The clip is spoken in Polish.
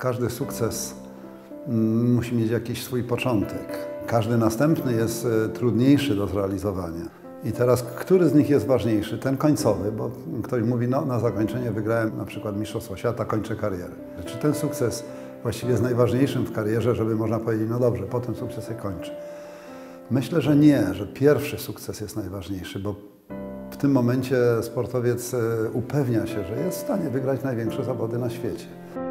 Każdy sukces musi mieć jakiś swój początek. Każdy następny jest trudniejszy do zrealizowania. I teraz, który z nich jest ważniejszy? Ten końcowy, bo ktoś mówi, no na zakończenie wygrałem na przykład Mistrzostwo Świata, kończę karierę. Czy ten sukces właściwie jest najważniejszym w karierze, żeby można powiedzieć, no dobrze, po tym sukcesie kończę? Myślę, że nie, że pierwszy sukces jest najważniejszy, bo w tym momencie sportowiec upewnia się, że jest w stanie wygrać największe zawody na świecie.